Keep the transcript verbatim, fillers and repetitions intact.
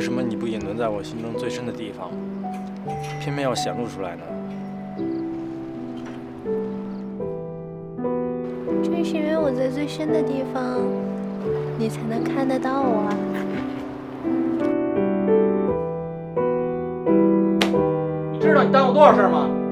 什么你不隐遁在我心中最深的地方，偏偏要显露出来呢？ 正是因为我在最深的地方，你才能看得到我啊。 你知道你耽误多少事儿吗？